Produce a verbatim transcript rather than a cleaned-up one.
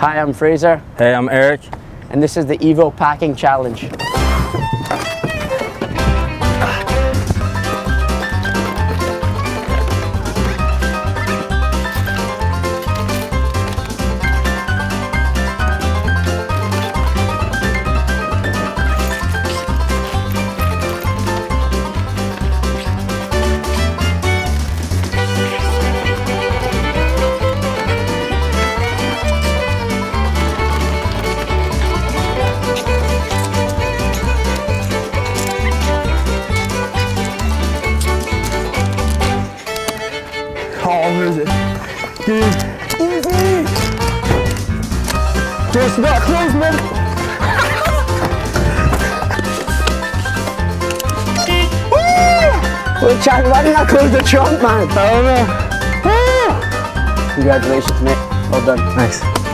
Hi, I'm Fraser. Hey, I'm Eric. And this is the Evo Packing Challenge. Oh, where is it? Dude, easy! Just not close, man! Well, Jack, why didn't I close the trunk, man? I don't know. Congratulations, mate. Well done. Thanks.